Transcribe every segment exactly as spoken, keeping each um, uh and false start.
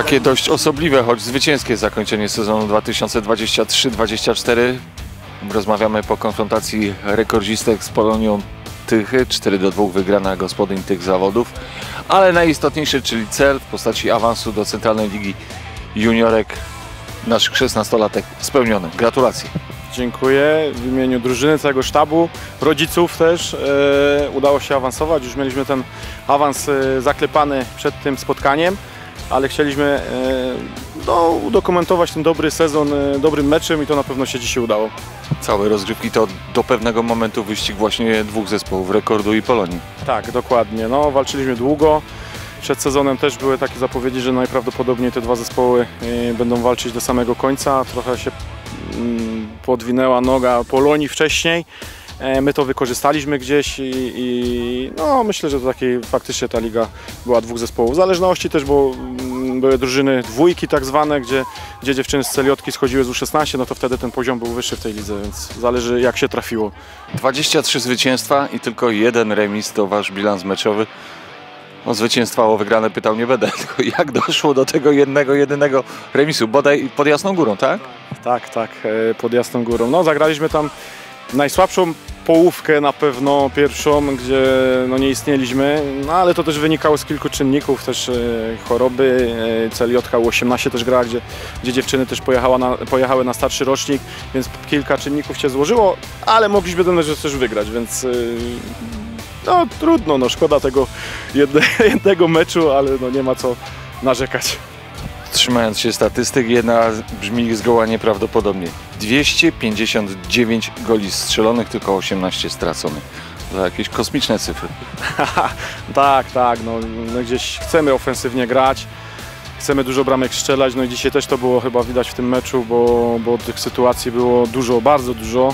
Takie dość osobliwe, choć zwycięskie zakończenie sezonu dwa tysiące dwudziestego trzeciego dwudziestego czwartego. Rozmawiamy po konfrontacji rekordzistek z Polonią Tychy. cztery do dwóch wygrana gospodyń tych zawodów. Ale najistotniejszy, czyli cel w postaci awansu do Centralnej Ligi Juniorek naszych szesnastolatek spełniony. Gratulacje. Dziękuję w imieniu drużyny, całego sztabu, rodziców też. E, udało się awansować. Już mieliśmy ten awans e, zaklepany przed tym spotkaniem, ale chcieliśmy e, no, udokumentować ten dobry sezon e, dobrym meczem i to na pewno się dzisiaj udało. Całe rozgrywki to do pewnego momentu wyścig właśnie dwóch zespołów, Rekordu i Polonii. Tak, dokładnie. No, walczyliśmy długo. Przed sezonem też były takie zapowiedzi, że najprawdopodobniej te dwa zespoły e, będą walczyć do samego końca. Trochę się podwinęła noga Polonii wcześniej. My to wykorzystaliśmy gdzieś i, i no, myślę, że to taki, faktycznie ta liga była dwóch zespołów. W zależności też, bo były drużyny dwójki tak zwane, gdzie, gdzie dziewczyny z Celiotki schodziły z U szesnaście, no to wtedy ten poziom był wyższy w tej lidze, więc zależy jak się trafiło. dwadzieścia trzy zwycięstwa i tylko jeden remis to wasz bilans meczowy. O zwycięstwa, o wygrane pytał nie będę, tylko jak doszło do tego jednego, jedynego remisu, bodaj pod Jasną Górą, tak? Tak, tak, pod Jasną Górą. No, zagraliśmy tam najsłabszą połówkę na pewno, pierwszą, gdzie no, nie istnieliśmy, no, ale to też wynikało z kilku czynników, też e, choroby, e, Celiotka U osiemnaście też grała, gdzie, gdzie dziewczyny też pojechała na, pojechały na starszy rocznik, więc kilka czynników się złożyło, ale mogliśmy ten mecz też wygrać, więc e, no trudno, no, szkoda tego jedne, jednego meczu, ale no, nie ma co narzekać. Trzymając się statystyk, jedna brzmi zgoła nieprawdopodobnie. dwieście pięćdziesiąt dziewięć goli strzelonych, tylko osiemnaście straconych. To jakieś kosmiczne cyfry. Tak, tak, no, no gdzieś chcemy ofensywnie grać, chcemy dużo bramek strzelać, no i dzisiaj też to było chyba widać w tym meczu, bo, bo tych sytuacji było dużo, bardzo dużo.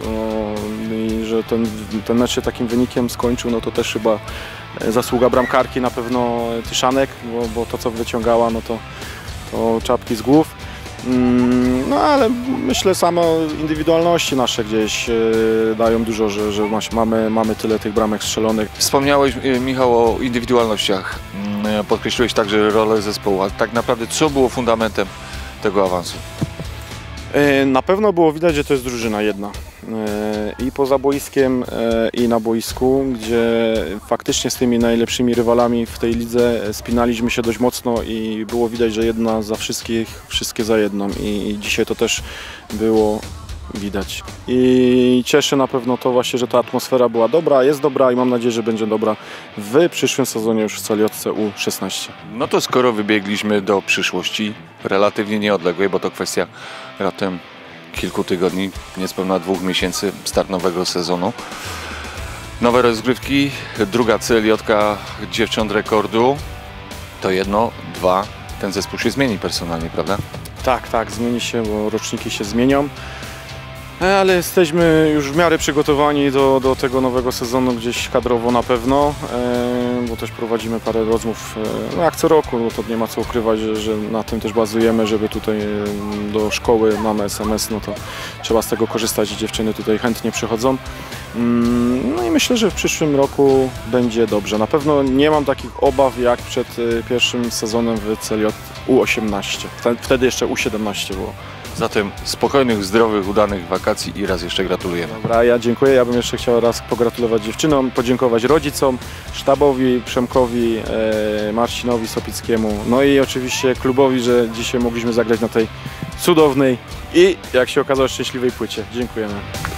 I że ten, ten mecz się takim wynikiem skończył, no to też chyba zasługa bramkarki na pewno Tyszanek, bo, bo to co wyciągała, no to, to czapki z głów. No ale myślę same indywidualności nasze gdzieś dają dużo, że, że mamy, mamy tyle tych bramek strzelonych. Wspomniałeś, Michał, o indywidualnościach. Podkreśliłeś także rolę zespołu, a tak naprawdę co było fundamentem tego awansu? Na pewno było widać, że to jest drużyna jedna. I poza boiskiem, i na boisku, gdzie faktycznie z tymi najlepszymi rywalami w tej lidze spinaliśmy się dość mocno i było widać, że jedna za wszystkich, wszystkie za jedną. I dzisiaj to też było widać. I cieszy na pewno to właśnie, że ta atmosfera była dobra, jest dobra i mam nadzieję, że będzie dobra w przyszłym sezonie już w Celiotce U szesnaście. No to skoro wybiegliśmy do przyszłości relatywnie nieodległej, bo to kwestia raptem kilku tygodni, niespełna dwóch miesięcy start nowego sezonu. Nowe rozgrywki, druga Celiotka dziewcząt Rekordu. To jedno, dwa, ten zespół się zmieni personalnie, prawda? Tak, tak, zmieni się, bo roczniki się zmienią. Ale jesteśmy już w miarę przygotowani do, do tego nowego sezonu gdzieś kadrowo na pewno, bo też prowadzimy parę rozmów, no jak co roku, no to nie ma co ukrywać, że, że na tym też bazujemy, żeby tutaj do szkoły mamy S M S, no to trzeba z tego korzystać i dziewczyny tutaj chętnie przychodzą. No i myślę, że w przyszłym roku będzie dobrze. Na pewno nie mam takich obaw jak przed pierwszym sezonem w Celiot U osiemnaście, wtedy jeszcze U siedemnaście było. Zatem spokojnych, zdrowych, udanych wakacji i raz jeszcze gratulujemy. Dobra, ja dziękuję. Ja bym jeszcze chciał raz pogratulować dziewczynom, podziękować rodzicom, sztabowi, Przemkowi, e, Marcinowi Sopickiemu, no i oczywiście klubowi, że dzisiaj mogliśmy zagrać na tej cudownej i, jak się okazało, szczęśliwej płycie. Dziękujemy.